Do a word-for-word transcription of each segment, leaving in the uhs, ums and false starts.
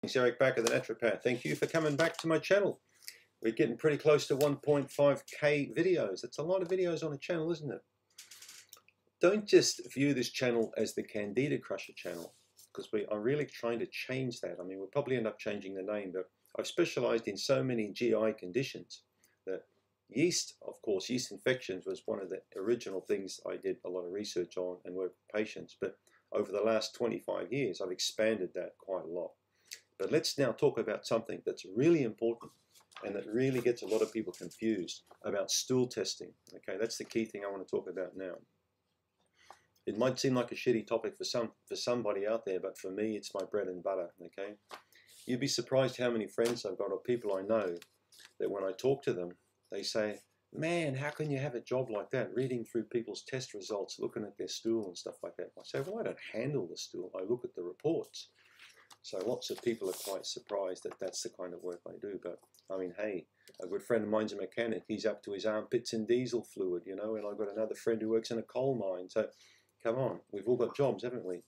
It's Eric back at the Naturopath. Thank you for coming back to my channel. We're getting pretty close to one point five K videos. That's a lot of videos on a channel, isn't it? Don't just view this channel as the Candida Crusher channel, because we are really trying to change that. I mean, we'll probably end up changing the name, but I've specialized in so many G I conditions that yeast, of course, yeast infections was one of the original things I did a lot of research on and work with patients. But over the last twenty-five years, I've expanded that quite a lot. But let's now talk about something that's really important and that really gets a lot of people confused about stool testing. Okay, that's the key thing I want to talk about now. It might seem like a shitty topic for some for somebody out there, but for me, it's my bread and butter. Okay, you'd be surprised how many friends I've got or people I know that when I talk to them, they say, "Man, how can you have a job like that? Reading through people's test results, looking at their stool and stuff like that." I say, "Well, I don't handle the stool. I look at the reports." So lots of people are quite surprised that that's the kind of work I do. But I mean, hey, a good friend of mine's a mechanic. He's up to his armpits in diesel fluid, you know, and I've got another friend who works in a coal mine. So come on, we've all got jobs, haven't we?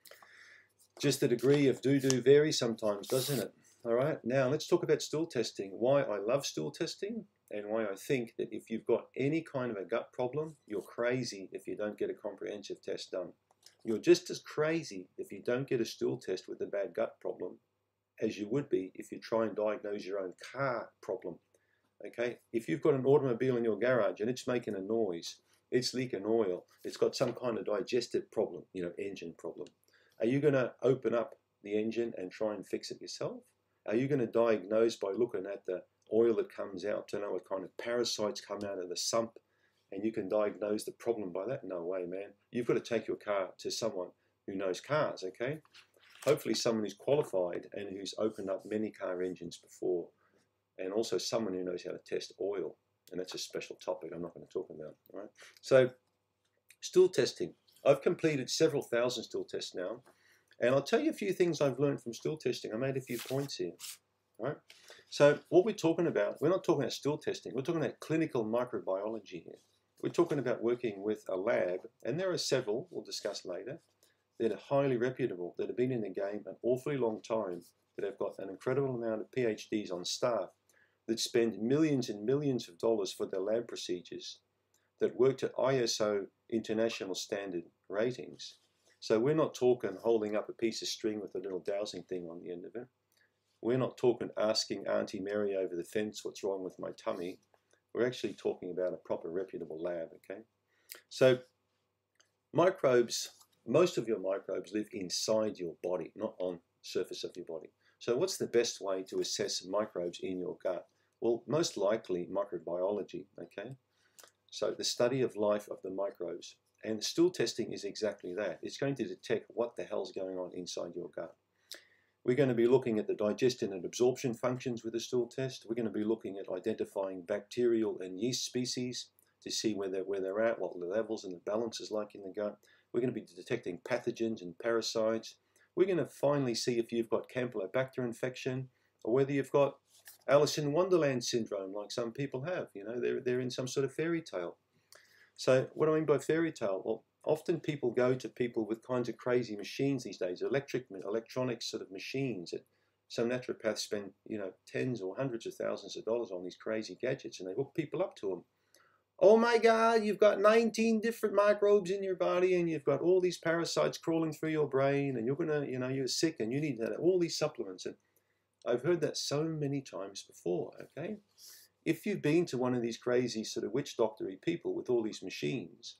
Just the degree of doo-doo varies sometimes, doesn't it? All right, now let's talk about stool testing. Why I love stool testing and why I think that if you've got any kind of a gut problem, you're crazy if you don't get a comprehensive test done. You're just as crazy if you don't get a stool test with a bad gut problem as you would be if you try and diagnose your own car problem. Okay, if you've got an automobile in your garage and it's making a noise, it's leaking oil, it's got some kind of digestive problem, you know, engine problem, are you going to open up the engine and try and fix it yourself? Are you going to diagnose by looking at the oil that comes out to know what kind of parasites come out of the sump? And you can diagnose the problem by that? No way, man. You've got to take your car to someone who knows cars, okay? Hopefully someone who's qualified and who's opened up many car engines before, and also someone who knows how to test oil. And that's a special topic I'm not going to talk about, all right? So, stool testing. I've completed several thousand stool tests now, and I'll tell you a few things I've learned from stool testing. I made a few points here, all right? So what we're talking about, we're not talking about stool testing, we're talking about clinical microbiology here. We're talking about working with a lab, and there are several we'll discuss later that are highly reputable, that have been in the game an awfully long time, that have got an incredible amount of PhDs on staff, that spend millions and millions of dollars for their lab procedures, that work to I S O international standard ratings. So we're not talking holding up a piece of string with a little dowsing thing on the end of it. We're not talking asking Auntie Mary over the fence what's wrong with my tummy. We're actually talking about a proper reputable lab, okay? So microbes, most of your microbes live inside your body, not on the surface of your body. So what's the best way to assess microbes in your gut? Well, most likely microbiology, okay? So the study of life of the microbes. And stool testing is exactly that. It's going to detect what the hell's going on inside your gut. We're going to be looking at the digestion and absorption functions with a stool test. We're going to be looking at identifying bacterial and yeast species to see where they're, where they're at, what the levels and the balance is like in the gut. We're going to be detecting pathogens and parasites. We're going to finally see if you've got Campylobacter infection or whether you've got Alice in Wonderland syndrome like some people have. You know, they're, they're in some sort of fairy tale. So what do I mean by fairy tale? Well, often people go to people with kinds of crazy machines these days, electric, electronic sort of machines that some naturopaths spend, you know, tens or hundreds of thousands of dollars on these crazy gadgets, and they hook people up to them. Oh my God, you've got nineteen different microbes in your body, and you've got all these parasites crawling through your brain, and you're gonna, you know, you're sick, and you need all these supplements. And I've heard that so many times before, okay? If you've been to one of these crazy sort of witch doctory people with all these machines,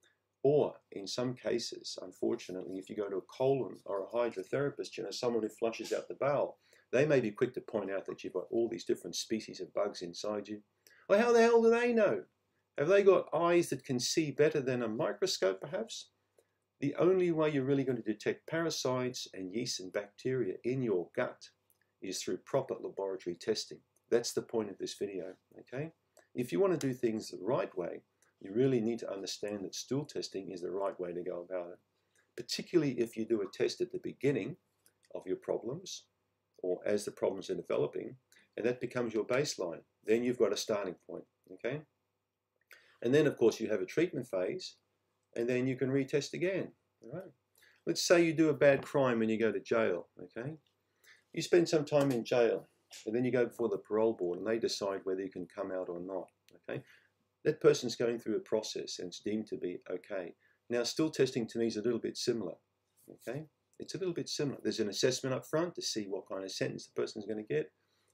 or in some cases, unfortunately, if you go to a colon or a hydrotherapist, you know, someone who flushes out the bowel, they may be quick to point out that you've got all these different species of bugs inside you. Well, how the hell do they know? Have they got eyes that can see better than a microscope, perhaps? The only way you're really going to detect parasites and yeast and bacteria in your gut is through proper laboratory testing. That's the point of this video, okay? If you want to do things the right way, you really need to understand that stool testing is the right way to go about it, particularly if you do a test at the beginning of your problems or as the problems are developing, and that becomes your baseline. Then you've got a starting point, okay? And then, of course, you have a treatment phase, and then you can retest again, all right? Let's say you do a bad crime and you go to jail, okay? You spend some time in jail, and then you go before the parole board, and they decide whether you can come out or not. Okay, that person's going through a process, and it's deemed to be okay. Now, stool testing to me is a little bit similar. Okay, it's a little bit similar. There's an assessment up front to see what kind of sentence the person's going to get,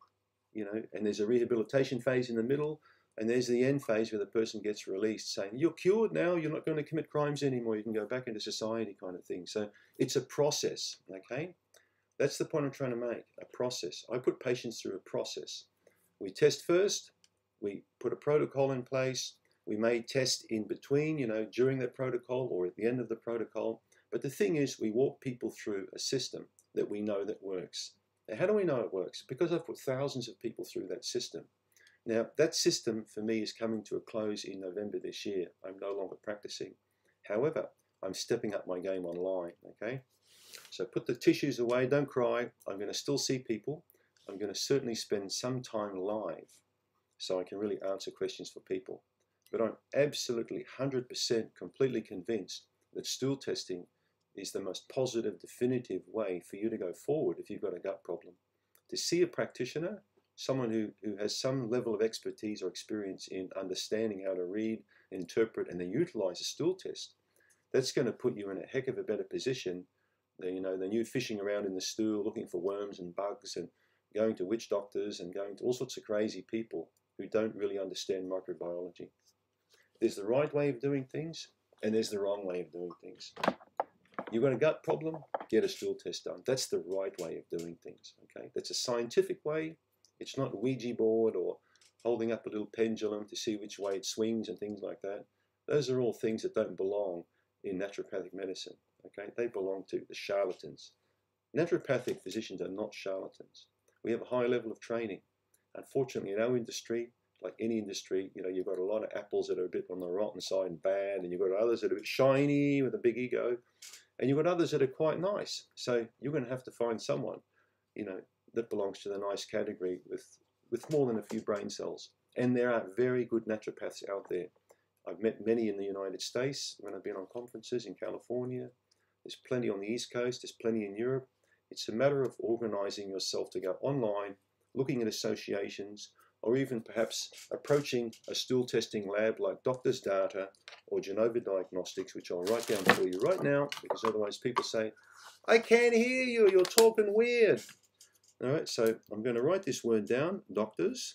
you know, and there's a rehabilitation phase in the middle, and there's the end phase where the person gets released, saying you're cured now, you're not going to commit crimes anymore, you can go back into society, kind of thing. So it's a process. Okay, that's the point I'm trying to make. A process. I put patients through a process. We test first, we put a protocol in place, we may test in between, you know, during that protocol or at the end of the protocol. But the thing is, we walk people through a system that we know that works. Now, how do we know it works? Because I've put thousands of people through that system. Now, that system for me is coming to a close in November this year. I'm no longer practicing. However, I'm stepping up my game online, okay? So put the tissues away, don't cry. I'm going to still see people. I'm going to certainly spend some time live so I can really answer questions for people. But I'm absolutely one hundred percent completely convinced that stool testing is the most positive, definitive way for you to go forward if you've got a gut problem. To see a practitioner, someone who, who has some level of expertise or experience in understanding how to read, interpret, and then utilize a stool test, that's going to put you in a heck of a better position than, you know, than you fishing around in the stool looking for worms and bugs and going to witch doctors and going to all sorts of crazy people who don't really understand microbiology. There's the right way of doing things, and there's the wrong way of doing things. You've got a gut problem, get a stool test done. That's the right way of doing things, okay? That's a scientific way. It's not a Ouija board or holding up a little pendulum to see which way it swings and things like that. Those are all things that don't belong in naturopathic medicine, okay? They belong to the charlatans. Naturopathic physicians are not charlatans. We have a high level of training. Unfortunately, in our industry, like any industry, you know, you've got a lot of apples that are a bit on the rotten side and bad, and you've got others that are a bit shiny with a big ego, and you've got others that are quite nice. So you're going to have to find someone, you know, that belongs to the nice category with, with more than a few brain cells. And there are very good naturopaths out there. I've met many in the United States when I've been on conferences in California. There's plenty on the East Coast, there's plenty in Europe. It's a matter of organizing yourself to go online, looking at associations, or even perhaps approaching a stool testing lab like Doctor's Data or Genova Diagnostics, which I'll write down for you right now, because otherwise people say, I can't hear you, you're talking weird. All right, so I'm going to write this word down, doctors,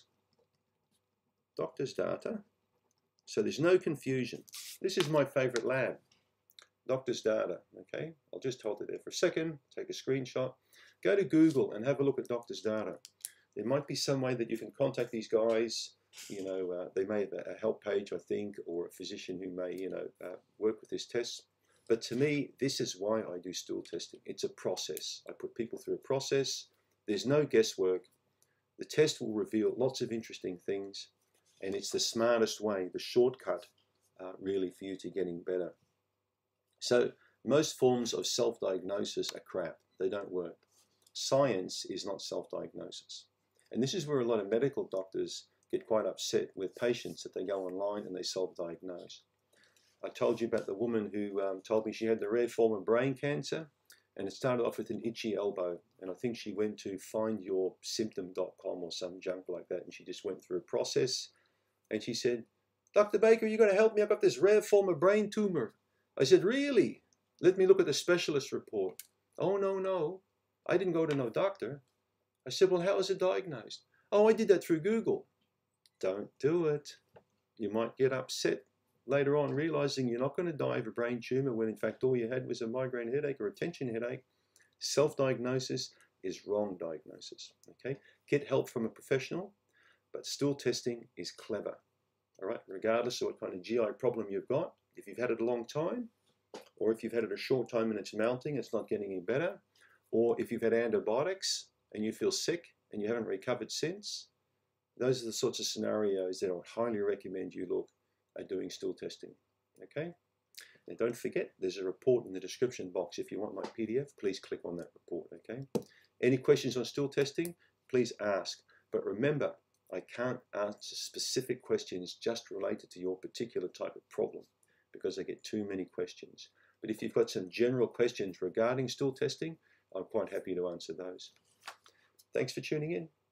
Doctor's Data, so there's no confusion. This is my favorite lab, Doctor's Data, okay? I'll just hold it there for a second, take a screenshot, go to Google and have a look at Doctor's Data. There might be some way that you can contact these guys. You know, uh, they may have a help page, I think, or a physician who may, you know, uh, work with this test. But to me, this is why I do stool testing. It's a process. I put people through a process. There's no guesswork. The test will reveal lots of interesting things, and it's the smartest way, the shortcut, uh, really, for you to getting better. So most forms of self-diagnosis are crap. They don't work. Science is not self-diagnosis. And this is where a lot of medical doctors get quite upset with patients that they go online and they self-diagnose. I told you about the woman who um, told me she had the rare form of brain cancer, and it started off with an itchy elbow. And I think she went to find your symptom dot com or some junk like that, and she just went through a process. And she said, Doctor Baker, you've got to help me. I've got this rare form of brain tumor. I said, really? Let me look at the specialist report. Oh, no, no. I didn't go to no doctor. I said, well, how was it diagnosed? Oh, I did that through Google. Don't do it. You might get upset later on realizing you're not going to die of a brain tumor when in fact all you had was a migraine headache or a tension headache. Self-diagnosis is wrong diagnosis. Okay? Get help from a professional, but stool testing is clever. All right? Regardless of what kind of G I problem you've got, if you've had it a long time, or if you've had it a short time and it's mounting, it's not getting any better, or if you've had antibiotics and you feel sick and you haven't recovered since, those are the sorts of scenarios that I would highly recommend you look at doing stool testing. Okay? And don't forget, there's a report in the description box. If you want my P D F, please click on that report. Okay? Any questions on stool testing, please ask. But remember, I can't answer specific questions just related to your particular type of problem because I get too many questions. But if you've got some general questions regarding stool testing, I'm quite happy to answer those. Thanks for tuning in.